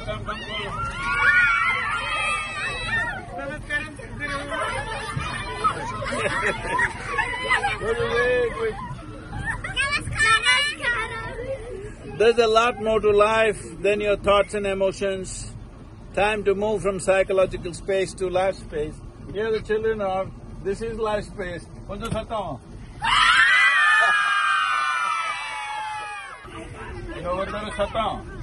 There's a lot more to life than your thoughts and emotions. Time to move from psychological space to life space. Here the children are, this is life space. Konja satam. Over there satam.